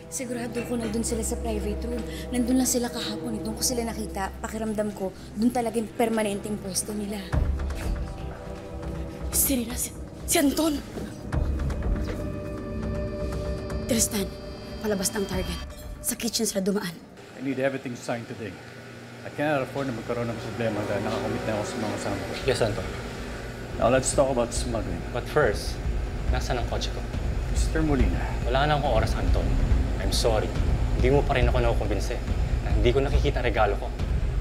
Sigurado ko nandun sila sa private room. Nandun lang sila kahapon. Doon ko sila nakita. Pakiramdam ko, doon talaga yung permanenteng pwesto nila. Serena, si Anton! Tristan, palabas ng target. Sa kitchen sila dumaan. I need everything signed today. I cannot afford na magkaroon ng problema dahil nakakomit na ako sa mga kasama ko. Yes, Anton. Now let's talk about smuggling. But first, nasaan ang kotse ko? Mr. Molina. Wala na akong oras, Anton. I'm sorry. Hindi mo pa rin ako nakukumbinse na hindi ko nakikita regalo ko.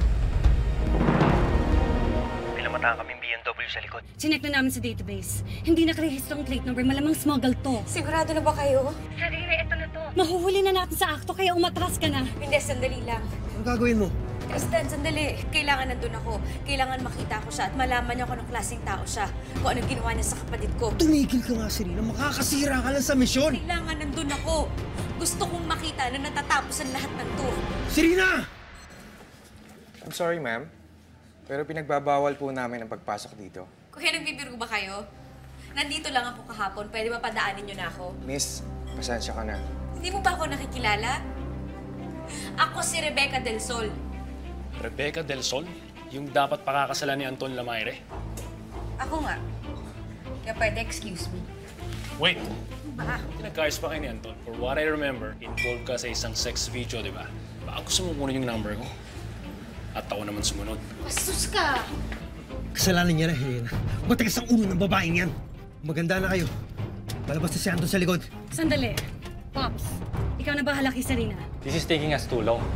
Pinamataan kaming BMW sa likod. Chinek na namin sa database. Hindi nakarehistro ang plate number. Malamang smuggle to. Sigurado na ba kayo? Sarili, ito na to. Mahuhuli na natin sa akto kaya umatras ka na. Hindi, sandali lang. Ano gagawin mo? Tristan, sandali. Kailangan nandun ako. Kailangan makita ko siya at malaman niya kung anong klaseng tao siya. Kung anong ginawa niya sa kapatid ko. Tumigil ka nga, Serena. Makakasira ka lang sa misyon. Kailangan nandun ako. Gusto kong makita na natatapos ang lahat ng to. Serena! I'm sorry, ma'am. Pero pinagbabawal po namin ang pagpasok dito. Kuya, nagbibiro ba kayo? Nandito lang ako kahapon. Pwede ba padaanin niyo na ako? Miss, pasensya ka na. Hindi mo ba ako nakikilala? Ako si Rebecca Del Sol. Rebecca Del Sol? Yung dapat pakakasalan ni Anton Lamaire? Ako nga. Kaya pwede excuse me. Wait! Ba? Pinagkayos pa kayo ni Anton. For what I remember, involved ka sa isang sex video, di ba? Baka gusto mo kunin yung number ko. At ako naman sumunod. Bastos ka! Kasalanan niya na, Helena. Matigas ang ulo ng babaeng yan. Maganda na kayo. Palabas na si Anton sa likod. Sandali. Pops, ikaw na bahala kay Sarina. This is taking us too long.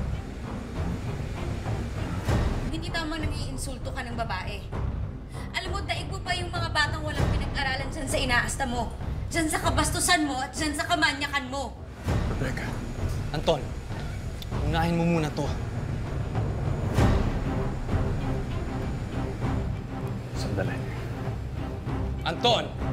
Hindi tama nang iinsulto ka ng babae. Alam mo, daig mo pa yung mga batang walang pinag-aralan dyan sa inaasta mo. Dyan sa kabastusan mo at dyan sa kamanyakan mo. Rebecca. Anton, unahin mo muna to. Sandali. Anton!